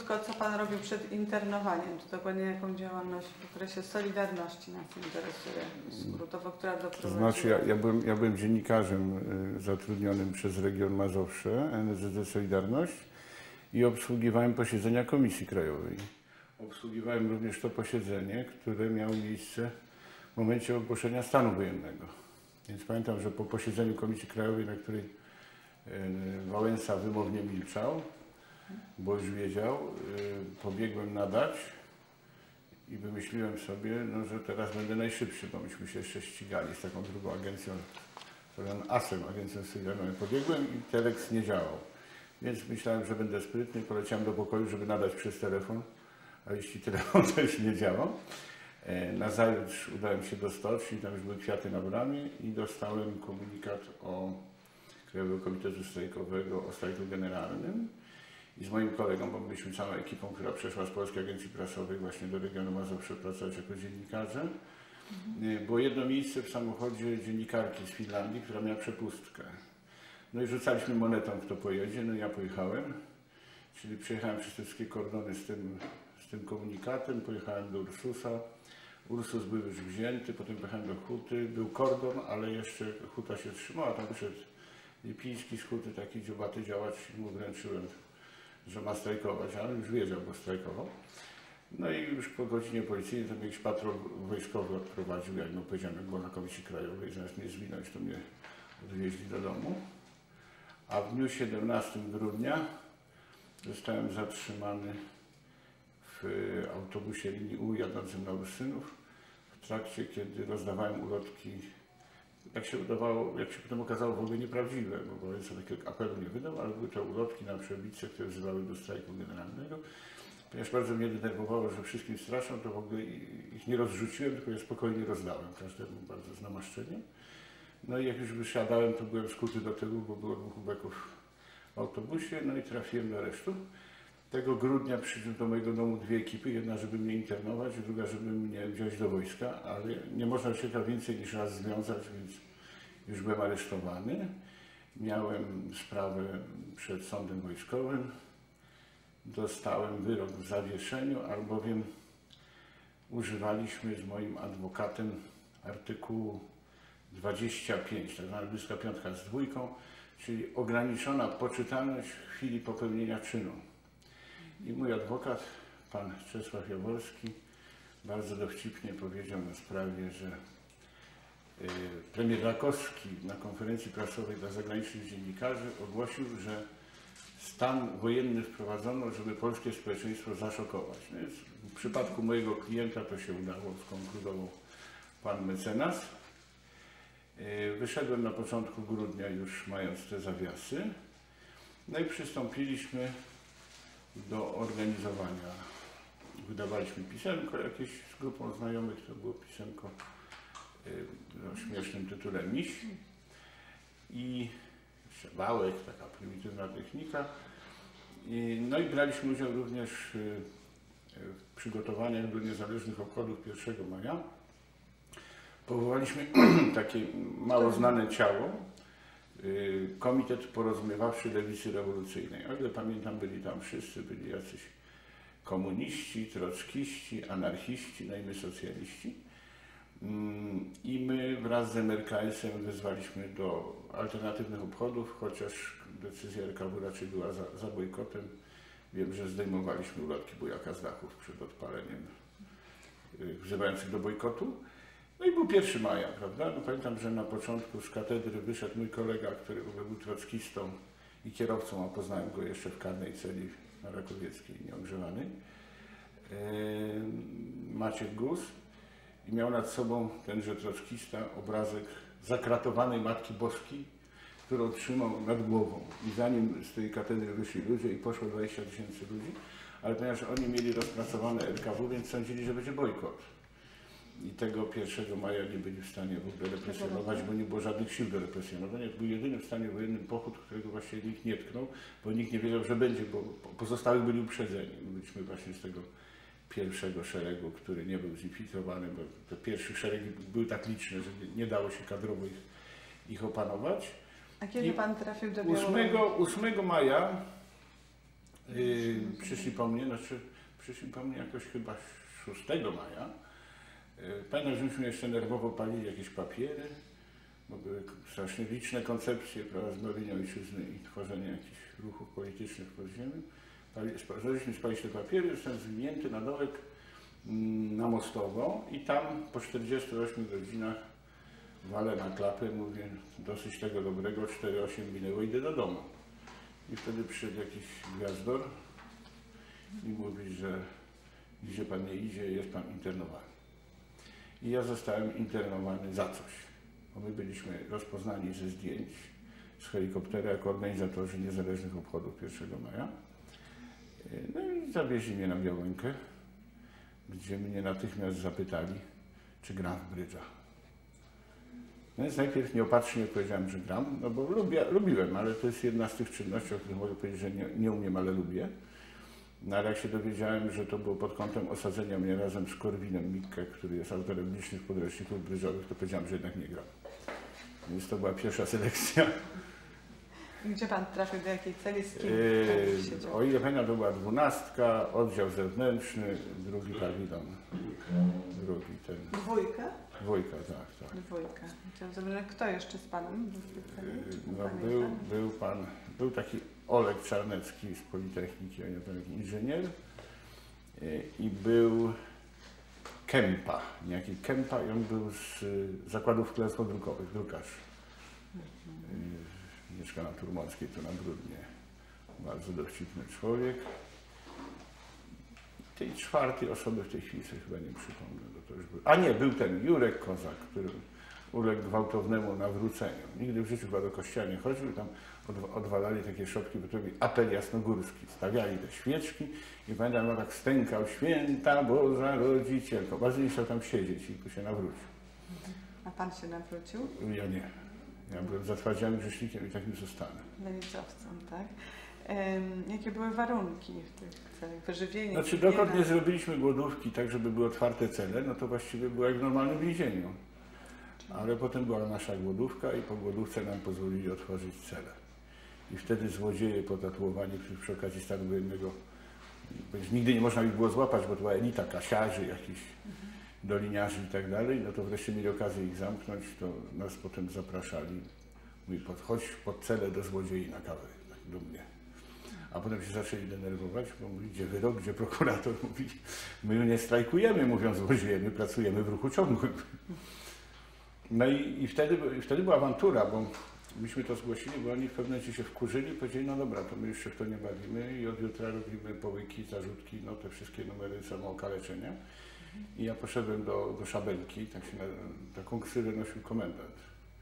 krótko, co Pan robił przed internowaniem? To dokładnie jaką działalność w okresie Solidarności nas interesuje, skrótowo, która doprowadziła? To znaczy ja byłem dziennikarzem zatrudnionym przez region Mazowsze, NSZZ Solidarność i obsługiwałem posiedzenia Komisji Krajowej. Obsługiwałem również to posiedzenie, które miało miejsce w momencie ogłoszenia stanu wojennego. Więc pamiętam, że po posiedzeniu Komisji Krajowej, na której Wałęsa wymownie milczał, bo już wiedział, pobiegłem nadać i wymyśliłem sobie, no, że teraz będę najszybszy, bo myśmy się jeszcze ścigali z taką drugą agencją, ASEM, Agencją Solidarną. Pobiegłem i teleks nie działał. Więc myślałem, że będę sprytny, poleciałem do pokoju, żeby nadać przez telefon, a jeśli telefon też nie działał, nazajutrz udałem się do stoczni, tam już były kwiaty na bramie i dostałem komunikat o Krajowego Komitetu Strajkowego o strajku generalnym. I z moim kolegą, bo byliśmy całą ekipą, która przeszła z Polskiej Agencji Prasowej właśnie do regionu Mazowsze pracować jako dziennikarze. Było jedno miejsce w samochodzie dziennikarki z Finlandii, która miała przepustkę. No i rzucaliśmy monetą, kto pojedzie, no i ja pojechałem. Czyli przejechałem przez te wszystkie kordony z tym komunikatem, pojechałem do Ursusa. Ursus był już wzięty, potem pojechałem do Huty, był kordon, ale jeszcze Huta się trzymała, tam wyszedł Lipiński z Huty, taki dziobaty działacz, i mu wręczyłem, że ma strajkować, ale już wiedział, bo strajkował. No i już po godzinie policyjnej tam jakiś patrol wojskowy odprowadził, jak mu powiedziałem, jak było na Komisji Krajowej, zamiast mnie zwinąć, to mnie odwieźli do domu. A w dniu 17 grudnia zostałem zatrzymany w autobusie linii U jadącym na Ursynów w trakcie, kiedy rozdawałem ulotki, jak się udawało, jak się potem okazało, w ogóle nieprawdziwe, bo Wałęsa takiego apelu nie wydał, ale były to ulotki na przebicie, które wzywały do strajku generalnego. Ponieważ bardzo mnie denerwowało, że wszystkim straszą, to w ogóle ich nie rozrzuciłem, tylko je spokojnie rozdałem, każdemu bardzo z namaszczeniem. No i jak już wysiadałem, to byłem skuty do tyłu, bo było 2 ubeków w autobusie, no i trafiłem do aresztu. Tego grudnia przyszły do mojego domu 2 ekipy, jedna, żeby mnie internować, druga, żeby mnie wziąć do wojska, ale nie można się tam więcej niż raz związać, więc już byłem aresztowany. Miałem sprawę przed sądem wojskowym, dostałem wyrok w zawieszeniu, albowiem używaliśmy z moim adwokatem artykułu 25, tak zwana 25 z 2, czyli ograniczona poczytalność w chwili popełnienia czynu. I mój adwokat, pan Czesław Jaworski, bardzo dowcipnie powiedział na sprawie, że premier Rakowski na konferencji prasowej dla zagranicznych dziennikarzy ogłosił, że stan wojenny wprowadzono, żeby polskie społeczeństwo zaszokować. No więc w przypadku mojego klienta to się udało, skonkludował pan mecenas. Wyszedłem na początku grudnia już mając te zawiasy. No i przystąpiliśmy do organizowania. Wydawaliśmy pisemko jakieś z grupą znajomych, to było pisemko o śmiesznym tytule Miś i jeszcze wałek, taka prymitywna technika. No i braliśmy udział również w przygotowaniach do niezależnych obchodów 1 maja. Powołaliśmy takie mało znane ciało, Komitet Porozumiewawczy Lewicy Rewolucyjnej. O ile pamiętam, byli tam wszyscy, byli jacyś komuniści, trockiści, anarchiści, no i my socjaliści. I my wraz z MRKS-em wezwaliśmy do alternatywnych obchodów, chociaż decyzja RKW raczej była za bojkotem. Wiem, że zdejmowaliśmy ulotki bujaka z dachów przed odpaleniem wzywających do bojkotu. No i był 1 maja, prawda? No pamiętam, że na początku z katedry wyszedł mój kolega, który był trockistą i kierowcą, a poznałem go jeszcze w karnej celi na Rakowieckiej, nieogrzewanej, Maciek Gus, i miał nad sobą tenże trockista obrazek zakratowanej Matki Boskiej, którą trzymał nad głową. I zanim z tej katedry wyszli ludzie i poszło 20 000 ludzi, ale ponieważ oni mieli rozpracowane RKW, więc sądzili, że będzie bojkot. I tego 1 maja nie byli w stanie w ogóle represjonować, bo nie było żadnych sił do represjonowania. To był jedyny w stanie wojennym pochód, którego właściwie nikt nie tknął, bo nikt nie wiedział, że będzie, bo pozostałych byli uprzedzeni. Byliśmy właśnie z tego 1 szeregu, który nie był zlikwidowany, bo te pierwsze szeregi były tak liczne, że nie dało się kadrowo ich opanować. A kiedy pan trafił do Białorusi? 8 maja Przyszli po mnie, jakoś chyba 6 maja. Pamiętam, że myśmy jeszcze nerwowo palili jakieś papiery, bo były strasznie liczne koncepcje, prawda, zbawienia ojczyzny i tworzenia jakichś ruchów politycznych w podziemiu. Zaczęliśmy spalić te papiery, zostałem zwinięty na dołek na Mostowo i tam po 48 godzinach walę na klapę, mówię, dosyć tego dobrego, 4:08 minęło, idę do domu. I wtedy przyszedł jakiś gwiazdor i mówi, że gdzie pan nie idzie, jest pan internowany. I ja zostałem internowany za coś, bo my byliśmy rozpoznani ze zdjęć z helikoptera jako organizatorzy niezależnych obchodów 1 maja. No i zawieźli mnie na Białękę, gdzie mnie natychmiast zapytali, czy gram w brydża. No więc najpierw nieopatrznie powiedziałem, że gram, no bo lubiłem, ale to jest jedna z tych czynności, o których mogę powiedzieć, że nie umiem, ale lubię. No ale jak się dowiedziałem, że to było pod kątem osadzenia mnie razem z Korwinem Mikke, który jest autorem licznych podręczników brydżowych, to powiedziałem, że jednak nie gram. Więc to była pierwsza selekcja. Gdzie pan trafił, do jakiej celi, z kim siedział? O ile pamiętam, to była 12, oddział zewnętrzny, drugi pawilon. Drugi ten. Dwójka? Dwójka, tak. Dwójka. Chciałam zobaczyć, kto jeszcze z panem był w tej celi? No, był taki Oleg Czarnecki z Politechniki, on taki inżynier, i był Kępa, niejaki Kępa, i on był z zakładów szklarstwo-drukowych, drukarz. Mieszka na Turmockiej, to na Brudnie. Bardzo dowcipny człowiek. Tej czwartej osoby w tej chwili sobie chyba nie przypomnę. To już był. A nie, był ten Jurek Kozak, który uległ gwałtownemu nawróceniu. Nigdy w życiu chyba do kościoła nie chodził, tam odwalali takie szopki, bo to był apel jasnogórski. Stawiali te świeczki i pamiętam, on tak stękał: Święta Boża Rodzicielko. Bardzo nie chciał tam siedzieć i tu się nawrócił. A pan się nawrócił? Ja nie. Ja byłem zatwardziałym grzesznikiem i takim zostanę. Lewicowcem, tak? Jakie były warunki w tych celach? Wyżywienie? Znaczy, dokąd nie zrobiliśmy głodówki tak, żeby były otwarte cele, no to właściwie było jak w normalnym więzieniu. Ale potem była nasza głodówka i po głodówce nam pozwolili otworzyć cele. I wtedy złodzieje potatuowani, których przy okazji stanu wojennego nigdy nie można ich było złapać, bo to była elita kasiarzy, jakichś doliniarzy i tak dalej, no to wreszcie mieli okazję ich zamknąć, to nas potem zapraszali. Mówi, chodź pod celę do złodziei na kawę, tak do mnie. A potem się zaczęli denerwować, bo mówi, gdzie wyrok, gdzie prokurator. Mówi, my nie strajkujemy, mówiąc złodzieje, my pracujemy w ruchu ciągłym. No i wtedy była awantura, bo myśmy to zgłosili, bo oni w pewnym momencie się wkurzyli i powiedzieli, no dobra, to my już się w to nie bawimy i od jutra robimy połyki, zarzutki, no te wszystkie numery samookaleczenia. I ja poszedłem do Szabelki, tak się taką ksywę nosił komendant.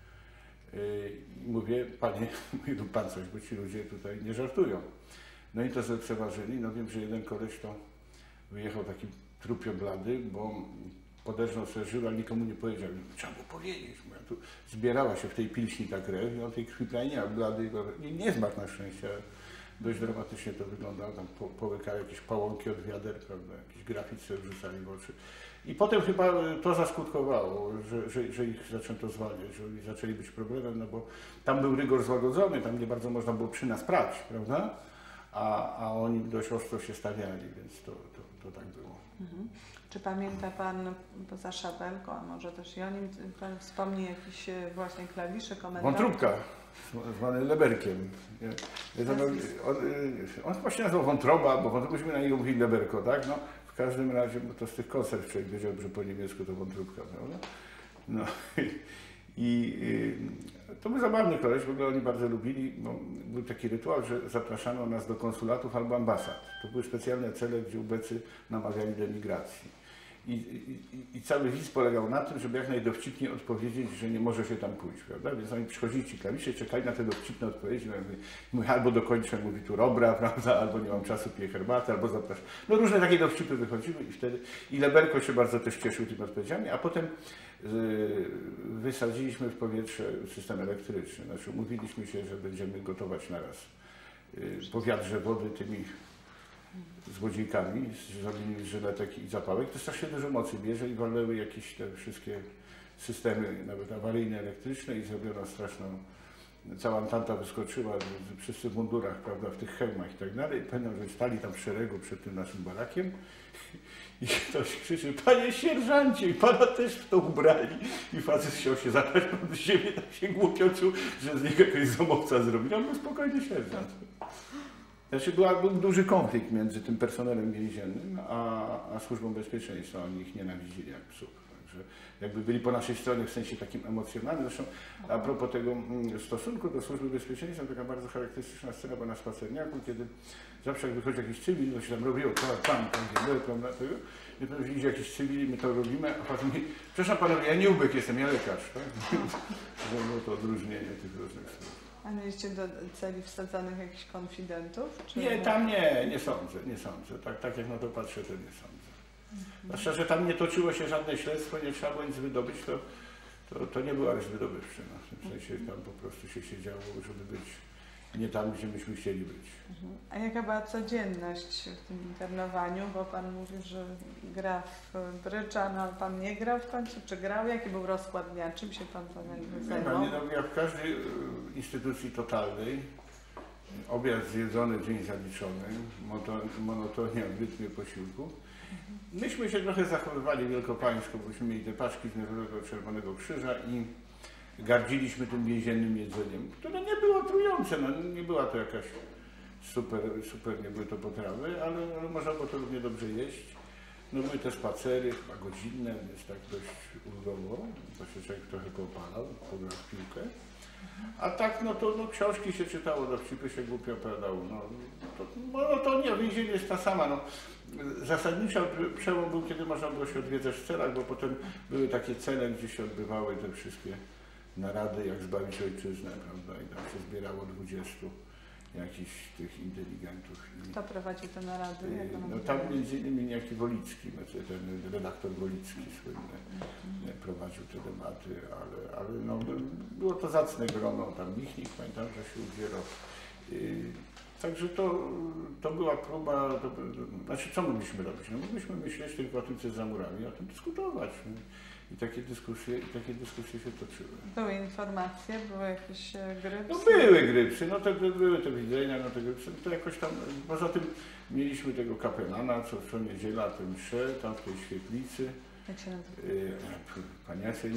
I mówię, panie, lub pan coś, bo ci ludzie tutaj nie żartują. No i to zlekceważyli. No wiem, że jeden koleś to wyjechał taki trupio blady, bo poderżnął sobie żył, ale nikomu nie powiedział. Trzeba było powiedzieć. Tu zbierała się w tej pilśni ta krew i on tej krwi prawie nie miał, blady. Nie zmarł na szczęście. Dość dramatycznie to wyglądało, tam połykały jakieś pałąki od wiader, prawda, jakiś grafit sobie wrzucali w oczy. I potem chyba to zaskutkowało, że ich zaczęto zwalniać, że oni zaczęli być problemem, no bo tam był rygor złagodzony, tam nie bardzo można było przy nas prać, prawda, a oni dość ostro się stawiali, więc to tak było. Mhm. Czy pamięta pan poza Szabelką, a może też i o nim pan wspomni jakieś właśnie klawisze, komentarze? Wątróbka, zwany Leberkiem. On właśnie nazywał Wątroba, bo myśmy na niego mówili Leberko, tak? No, w każdym razie, bo to z tych konserw człowiek wiedział, że po niemiecku to Wątróbka, prawda? No i to był zabawny koleś, w ogóle oni bardzo lubili, bo był taki rytuał, że zapraszano nas do konsulatów albo ambasad. To były specjalne cele, gdzie ubecy namawiali do emigracji. I cały widz polegał na tym, żeby jak najdowcipniej odpowiedzieć, że nie może się tam pójść, prawda? Więc oni przychodzili ci klawisze, czekali na te dowcipne odpowiedzi. Mówię, albo dokończę, mówi tu Robra, prawda? Albo nie mam czasu, piję herbatę, albo zapraszam. No różne takie dowcipy wychodziły i wtedy Leberko się bardzo też cieszył tymi odpowiedziami, a potem wysadziliśmy w powietrze system elektryczny. Znaczy umówiliśmy się, że będziemy gotować naraz po wiadrze wody tymi złodziejkami, zrobili żyletek i zapałek. To strasznie dużo mocy bierze i walnęły jakieś te wszystkie systemy, nawet awaryjne, elektryczne i zrobiono straszną cała Antanta wyskoczyła, wszyscy w mundurach, prawda, w tych hełmach i tak dalej. Pamiętam, że stali tam w szeregu przed tym naszym barakiem i ktoś krzyczy: panie sierżancie, i pana też w to ubrali. I facet chciał się zabrać pod ziemię, tak się głupio czuł, że z niego jakiegoś zomowca zrobił. On był spokojny sierżant. Znaczy był duży konflikt między tym personelem więziennym a Służbą Bezpieczeństwa. Oni ich nienawidzili jak psów. Także jakby byli po naszej stronie w sensie takim emocjonalnym. Zresztą a propos tego stosunku do Służby Bezpieczeństwa, taka bardzo charakterystyczna scena była na spacerniaku, kiedy zawsze jak wychodzi jakiś cywil, to się tam robiło, i potem widzi jakiś cywil, my to robimy, a potem mówi: przepraszam panowie, ja nie ubek jestem, ja lekarz. Tak? Że było to odróżnienie tych różnych słów. A mieliście do celi wsadzanych jakichś konfidentów? Czy Nie, tam nie sądzę. Tak jak na to patrzę, to nie sądzę. Zwłaszcza, że tam nie toczyło się żadne śledztwo, nie trzeba było nic wydobyć, to nie był areszt wydobywczy. No. W tym sensie tam po prostu się siedziało, żeby być nie tam, gdzie myśmy chcieli być. A jaka była codzienność w tym internowaniu? Bo pan mówił, że gra w brydża, no pan nie grał w końcu, czy grał? Jaki był rozkład dnia? Czym się pan zajmował? Jak w każdej instytucji totalnej, obiad zjedzony, dzień zaliczony, monotonia w rytmie posiłku. Myśmy się trochę zachowywali wielkopańsko, bośmy mieli te paczki z Narodowego Czerwonego Krzyża i gardziliśmy tym więziennym jedzeniem, które nie było trujące, no, nie była to jakaś super nie były to potrawy, ale można było to równie dobrze jeść. No były te spacery, chyba godzinne, więc tak dość ulgowo, bo się człowiek trochę poopalał, pograł w piłkę. A tak, książki się czytało, dowcipy się głupio opowiadało. To nie, więzienie jest ta sama. No. Zasadniczo przełom był, kiedy można było się odwiedzać w celach, bo potem były takie cele, gdzie się odbywały te wszystkie narady, jak zbawić ojczyznę, prawda, i tam się zbierało 20 jakichś tych inteligentów. Kto prowadził te narady? No tam między innymi niejaki Wolicki, ten redaktor Wolicki słynny prowadził te debaty, ale no, było to zacne grono, tam Michnik, pamiętam, że się udzielał. Także to była próba, znaczy co mogliśmy robić? No mogliśmy myśleć tylko o tym, co jest za murami, o tym dyskutować. I takie dyskusje się toczyły. Były informacje, były jakieś grypsy? No były grypsy, były te widzenia, te grypsy, to jakoś tam, poza tym mieliśmy tego kapelana, co niedziela, te msze, tam w tej świetlicy. Jak się nazywa? Pani Jacie,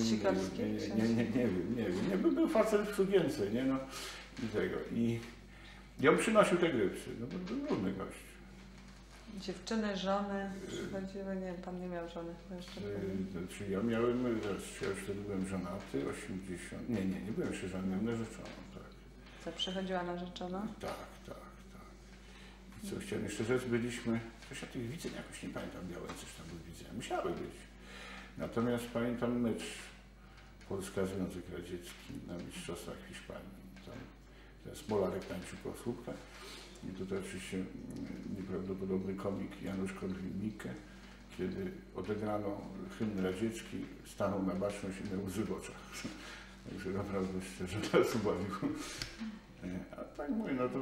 nie wiem, był facet w sugience, nie, no i tego. I on przynosił te grypsy, no to był równy gość. Dziewczyny, żony przychodziły, nie, pan nie miał żony chyba jeszcze. Czyli ja miałem, ja już wtedy byłem żonaty, 80, nie byłem jeszcze żadnym, miałem narzeczoną, tak. Co, przychodziła narzeczona? Tak. I co, chciałem jeszcze rzec, byliśmy, coś ja tych widzeń jakoś nie pamiętam, Białęce, czy tam były widzenia, musiały być. Natomiast pamiętam mecz Polska-Związek Radziecki na Mistrzostwach Hiszpanii. Tam Smolarek tańczył po słupkach. I tutaj oczywiście nieprawdopodobny komik Janusz Korwin-Mikke, kiedy odegrano hymn radziecki, stanął na baczność i miał łzy w oczach. Także naprawdę szczerze nas ubawił. A tak mówię, no to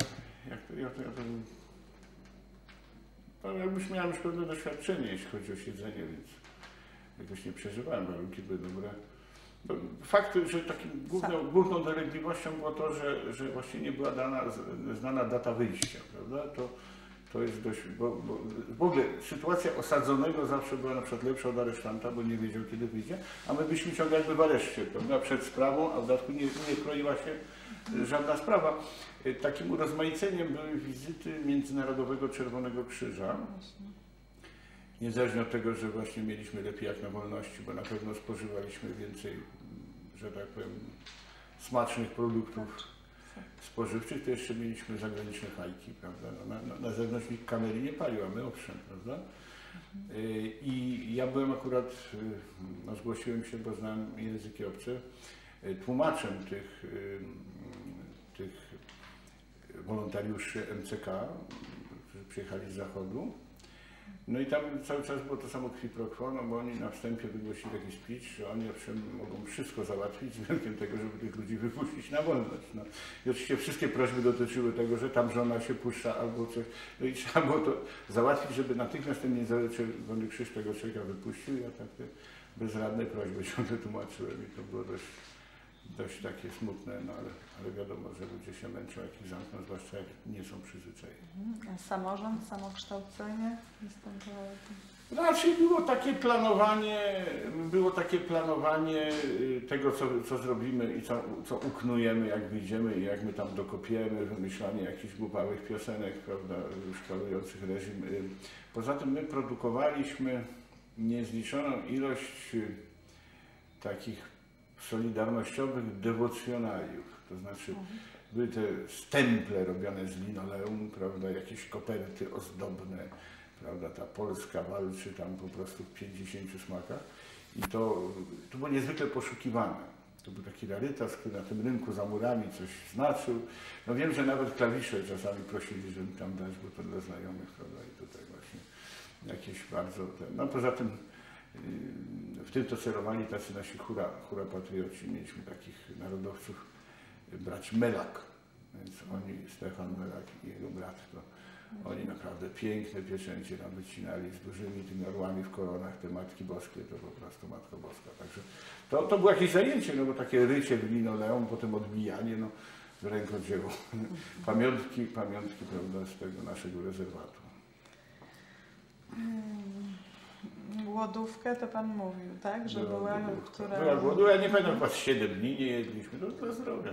jakbyś miał już pewne doświadczenie, jeśli chodzi o siedzenie, więc jakoś nie przeżywałem, warunki były dobre. Fakt, że takim główną dolegliwością było to, że właśnie nie była znana data wyjścia, prawda? To jest dość, bo w ogóle sytuacja osadzonego zawsze była na przykład lepsza od aresztanta, bo nie wiedział, kiedy wyjdzie, a my byliśmy ciągle jakby w areszcie, prawda? Przed sprawą, a w dodatku nie kroiła się żadna sprawa. Takim urozmaiceniem były wizyty Międzynarodowego Czerwonego Krzyża. Niezależnie od tego, że właśnie mieliśmy lepiej jak na wolności, bo na pewno spożywaliśmy więcej, że tak powiem, smacznych produktów spożywczych, to jeszcze mieliśmy zagraniczne fajki, prawda? Na zewnątrz nikt kamery nie palił, a my owszem, prawda? I ja byłem akurat, zgłosiłem się, bo znam języki obce, tłumaczem tych wolontariuszy MCK, którzy przyjechali z zachodu. No i tam cały czas było to samo quid pro quo, no bo oni na wstępie wygłosili jakiś speech, że oni owszem mogą wszystko załatwić z wyjątkiem tego, żeby tych ludzi wypuścić na wolność. No. I oczywiście wszystkie prośby dotyczyły tego, że tam żona się puszcza albo coś. No i trzeba było to załatwić, żeby natychmiast ten Międzynarodowy Krzyż tego człowieka wypuścił. Ja tak te bezradne prośby ciągle tłumaczyłem i to było dość takie smutne, no ale wiadomo, że ludzie się męczą, jak ich zamkną, zwłaszcza jak nie są przyzwyczajeni. A samorząd, samokształcenie występowało tu? Raczej było takie planowanie tego, co zrobimy i co uknujemy, jak wyjdziemy i jak my tam dokopiemy, wymyślanie jakichś głupawych piosenek, prawda, szkalujących reżim. Poza tym my produkowaliśmy niezliczoną ilość takich solidarnościowych dewocjonariów, to znaczy były te stemple robione z linoleum, prawda, jakieś koperty ozdobne, prawda, ta Polska walczy tam po prostu w 50 smakach i to było niezwykle poszukiwane. To był taki rarytas, który na tym rynku za murami coś znaczył. No wiem, że nawet klawisze czasami prosili, żeby tam dać, bo to dla znajomych, prawda, i tutaj właśnie jakieś bardzo... No poza tym w tym to celowali tacy nasi hura patrioci. Mieliśmy takich narodowców, braci Melak, więc oni, Stefan Melak i jego brat, to oni naprawdę piękne pieczęcie nam wycinali z dużymi tymi orłami w koronach, te Matki Boskie, to po prostu Matko Boska. Także to było jakieś zajęcie, no bo takie rycie w linoleum, potem odbijanie, no w rękodziełu. Pamiątki, prawda, z tego naszego rezerwatu. Głodówkę to Pan mówił, tak? Że była, która... Była głodówka, ja nie pamiętam, chyba 7 dni nie jedliśmy, to dla zdrowia.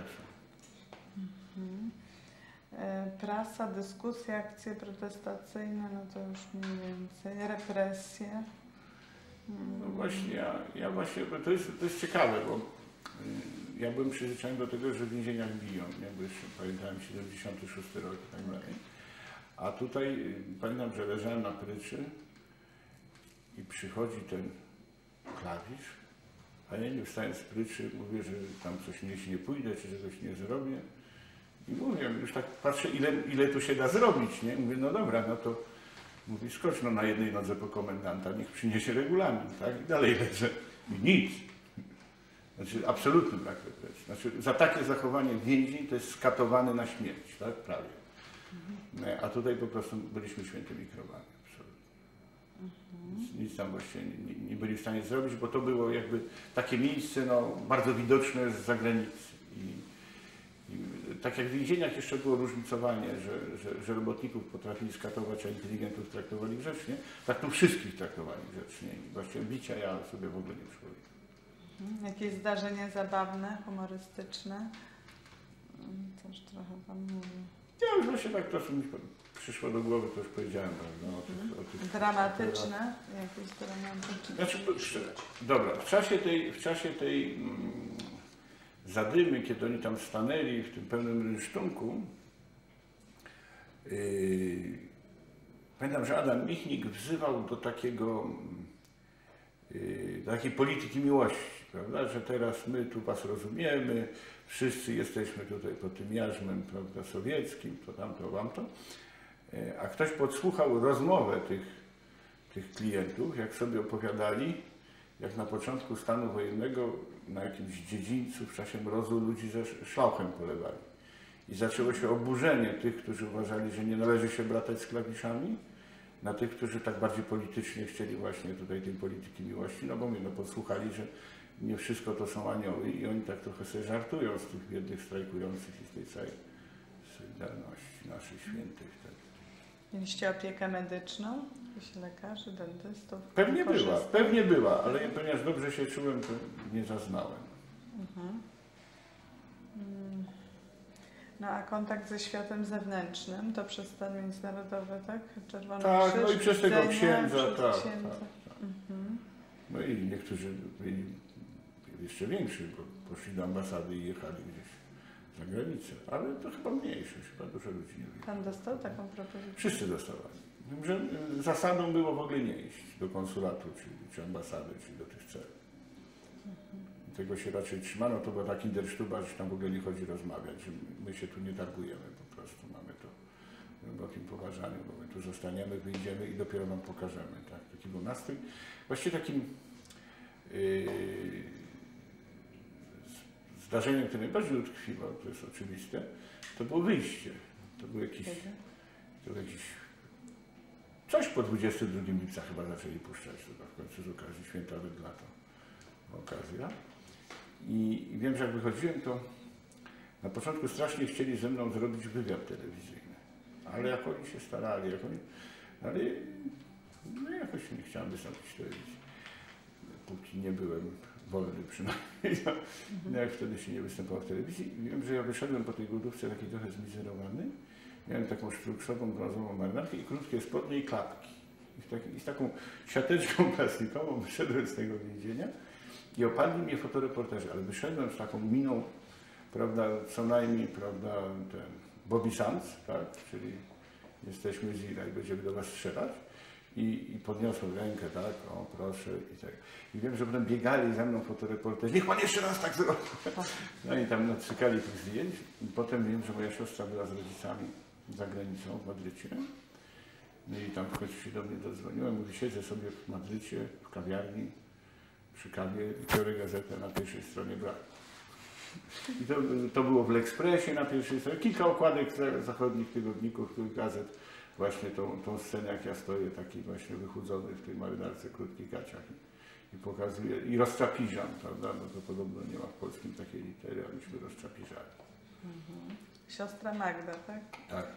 Prasa, dyskusje, akcje protestacyjne, no to już mniej więcej, represje. No właśnie, ja właśnie, to jest ciekawe, bo ja byłem przyzwyczajony do tego, że w więzieniach biją, nie? Bo jeszcze pamiętałem 76 rok i tak dalej. A tutaj pamiętam, że leżałem na pryczy i przychodzi ten klawisz, a ja nie wstałem z pryczy, mówię, że tam coś nie pójdę, czy czegoś nie zrobię. I mówię, już tak patrzę, ile tu się da zrobić, nie? Mówię, no dobra, no to mówi, skocz no na jednej nodze po komendanta, niech przyniesie regulamin, tak? I dalej leżę. I nic. Znaczy, absolutny brak represji. Znaczy, za takie zachowanie więzień to jest skatowany na śmierć, tak? Prawie. A tutaj po prostu byliśmy świętymi krowami, absolutnie. Nic tam właściwie nie byli w stanie zrobić, bo to było jakby takie miejsce, no, bardzo widoczne z zagranicy. I tak jak w więzieniach jeszcze było różnicowanie, że robotników potrafili skatować, a inteligentów traktowali grzecznie, tak tu wszystkich traktowali grzecznie. I właściwie bicia ja sobie w ogóle nie przypominam. Jakieś zdarzenia zabawne, humorystyczne? Też trochę Pan mówił. Ja już właśnie tak to, co mi przyszło do głowy, to już powiedziałem. No, o tych dramatyczne? Jakieś dramatyczne? Znaczy, dobra, w czasie tej zadymy, kiedy oni tam stanęli w tym pełnym rynsztunku, pamiętam, że Adam Michnik wzywał do takiej polityki miłości, prawda, że teraz my tu was rozumiemy, wszyscy jesteśmy tutaj pod tym jarzmem, prawda, sowieckim, to tamto, wamto, a ktoś podsłuchał rozmowę tych klientów, jak sobie opowiadali, jak na początku stanu wojennego na jakimś dziedzińcu w czasie mrozu ludzi ze szlauchem polewali. I zaczęło się oburzenie tych, którzy uważali, że nie należy się bratać z klawiszami, na tych, którzy tak bardziej politycznie chcieli właśnie tutaj tej polityki miłości, no bo podsłuchali, że nie wszystko to są anioły i oni tak trochę sobie żartują z tych biednych strajkujących i z tej całej solidarności naszych świętych. Tak. Mieliście opiekę medyczną? Jakichś lekarzy, dentystów? Pewnie była, ale ponieważ dobrze się czułem, to nie zaznałem. No a kontakt ze światem zewnętrznym to przez ten międzynarodowy, tak? Czerwony Tak, Krzyż, no i przez tego księdza, tak. Mhm. No i niektórzy byli jeszcze więksi, bo poszli do ambasady i jechali gdzieś za granicę, ale to chyba mniejszość, chyba dużo ludzi nie wie. Pan dostał taką propozycję? Wszyscy dostawali. Że zasadą było w ogóle nie iść do konsulatu, czy ambasady, czy do tych celów. Tego się raczej trzymano, to była ta kindersztuba, że tam w ogóle nie chodzi rozmawiać, że my się tu nie targujemy, po prostu mamy to w głębokim poważaniu, bo my tu zostaniemy, wyjdziemy i dopiero wam pokażemy. Tak? Taki był nastrój. Właściwie takim zdarzeniem, które najbardziej utkwiło, to jest oczywiste, to było wyjście. To był jakiś coś po 22 lipca chyba zaczęli puszczać, to w końcu z okazji święta Wydlata okazja. I wiem, że jak wychodziłem, to na początku strasznie chcieli ze mną zrobić wywiad telewizyjny. Ale jak oni się starali, ale no jakoś nie chciałem wystąpić w telewizji. Póki nie byłem wolny przynajmniej. No jak wtedy się nie występował w telewizji. I wiem, że ja wyszedłem po tej głodówce taki trochę zmizerowany. Miałem taką sztrukszową, brązową marynarkę i krótkie spodnie i klapki. I z taką siateczką plastikową wyszedłem z tego więzienia i opadli mnie fotoreporterzy, ale wyszedłem z taką miną, prawda, co najmniej, prawda, ten Bobby Sands, tak, czyli jesteśmy z Ira i będziemy do was strzelać. I podniosłem rękę, tak, o proszę i tak. I wiem, że potem biegali za mną fotoreporterzy, niech pan jeszcze raz tak zrobi. No i tam natrzykali tych zdjęć. I potem wiem, że moja siostra była z rodzicami za granicą w Madrycie. No i tam w końcu się do mnie dodzwoniła. Mówi, siedzę sobie w Madrycie, w kawiarni, przy kawie i biorę gazetę na pierwszej stronie brak. I to było w L'Expressie na pierwszej stronie. Kilka okładek zachodnich tygodników, tych gazet. Właśnie tą scenę, jak ja stoję taki właśnie wychudzony w tej marynarce, krótkich gaciach i pokazuję, i rozczapiżam, prawda, no to podobno nie ma w polskim takiej litery, a myśmy rozczapiżali. Siostra Magda, tak? Tak.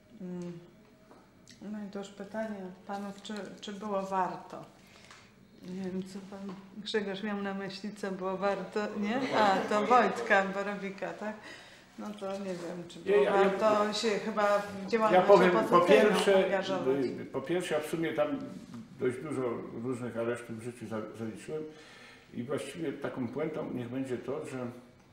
No i to już pytanie panów, czy było warto? Nie wiem, co pan Grzegorz miał na myśli, co było warto, nie? A, to Wojtka Borowika, tak? No to nie wiem, czy było warto się chyba w działalności angażować. Po pierwsze, ja w sumie tam dość dużo różnych aresztów w życiu zaliczyłem i właściwie taką puentą niech będzie to, że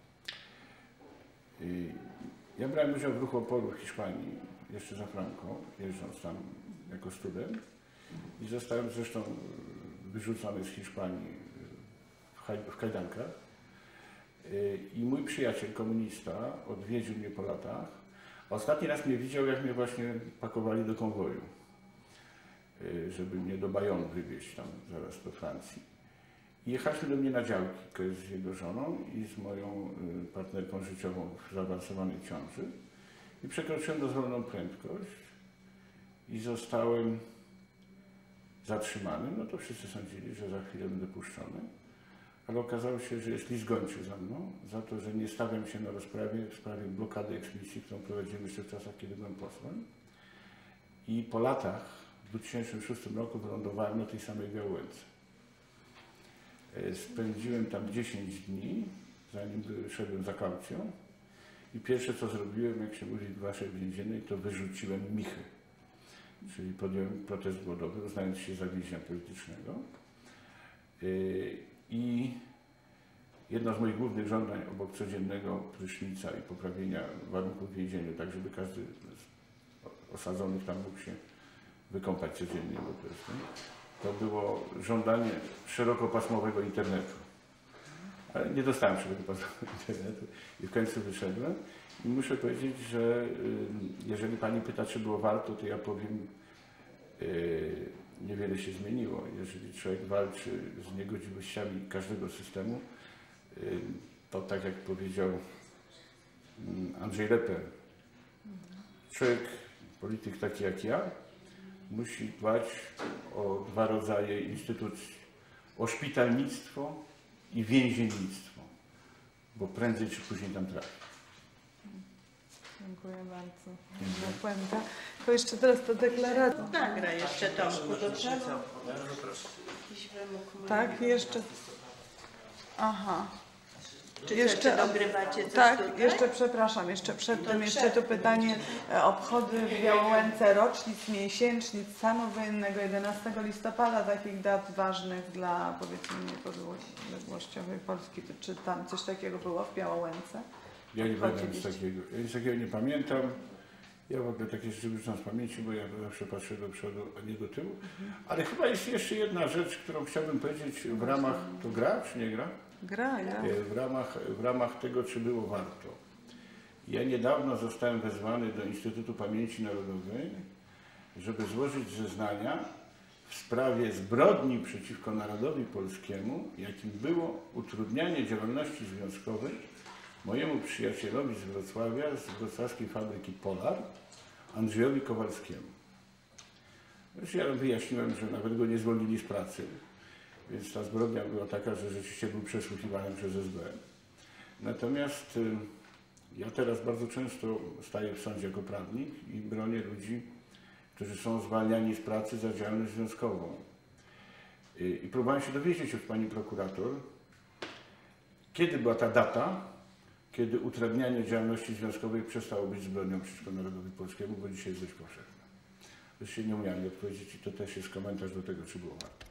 ja brałem udział w ruchu oporu w Hiszpanii, jeszcze za Franco, jeżdżąc tam jako student i zostałem zresztą wyrzucony z Hiszpanii w kajdankach. I mój przyjaciel komunista odwiedził mnie po latach. Ostatni raz mnie widział, jak mnie właśnie pakowali do konwoju, żeby mnie do Bayonne wywieźć tam zaraz do Francji. I jechaliśmy do mnie na działki z jego żoną i z moją partnerką życiową w zaawansowanej ciąży. I przekroczyłem dozwoloną prędkość i zostałem zatrzymany. No to wszyscy sądzili, że za chwilę będę puszczony. Ale okazało się, że jest list gończy za mną, za to, że nie stawiam się na rozprawie w sprawie blokady eksmisji, którą prowadziłem jeszcze w czasach, kiedy byłem posłem. I po latach, w 2006 roku, wylądowałem na tej samej Białołęce. Spędziłem tam 10 dni, zanim wyszedłem za kaucją. I pierwsze, co zrobiłem, jak się mówi w waszej więziennej, to wyrzuciłem michy. Czyli podjąłem protest głodowy, uznając się za więźnia politycznego. I jedno z moich głównych żądań obok codziennego prysznica i poprawienia warunków w więzieniu, tak żeby każdy z osadzonych tam mógł się wykąpać codziennie, bo to było żądanie szerokopasmowego internetu. Ale nie dostałem szerokopasmowego internetu i w końcu wyszedłem. I muszę powiedzieć, że jeżeli pani pyta, czy było warto, to ja powiem, niewiele się zmieniło. Jeżeli człowiek walczy z niegodziwościami każdego systemu, to tak jak powiedział Andrzej Reper, człowiek, polityk taki jak ja, musi dbać o dwa rodzaje instytucji. O szpitalnictwo i więziennictwo, bo prędzej czy później tam trafi. Dziękuję bardzo. Puenta. To jeszcze teraz to deklaracja. Nagra jeszcze Tomku do czego? Tak, jeszcze. Aha. Czy jeszcze dogrywacie coś tak, tutaj? jeszcze przepraszam, jeszcze przed tym jeszcze tu pytanie. Obchody w Białołęce rocznic, miesięcznic stanu wojennego 11 listopada, takich dat ważnych dla, powiedzmy, niepodległościowej Polski. Czy tam coś takiego było w Białołęce? Ja nie pamiętam nic takiego. Ja nic takiego nie pamiętam. Ja w ogóle takie rzeczy wyrzucam z pamięci, bo ja zawsze patrzę do przodu, a nie do tyłu. Ale chyba jest jeszcze jedna rzecz, którą chciałbym powiedzieć w ramach... To gra, czy nie gra? Gra. W ramach tego, czy było warto. Ja niedawno zostałem wezwany do Instytutu Pamięci Narodowej, żeby złożyć zeznania w sprawie zbrodni przeciwko narodowi polskiemu, jakim było utrudnianie działalności związkowej mojemu przyjacielowi z Wrocławia, z wrocławskiej fabryki Polar, Andrzejowi Kowalskiemu. Już ja wyjaśniłem, że nawet go nie zwolnili z pracy, więc ta zbrodnia była taka, że rzeczywiście był przesłuchiwany przez SB. Natomiast ja teraz bardzo często staję w sądzie jako prawnik i bronię ludzi, którzy są zwalniani z pracy za działalność związkową. I próbowałem się dowiedzieć od pani prokurator, kiedy była ta data, kiedy utrudnianie działalności związkowej przestało być zbrodnią przeciwko narodowi polskiemu, bo dzisiaj jest dość powszechne. Już się nie umiałem odpowiedzieć i to też jest komentarz do tego, czy było warto.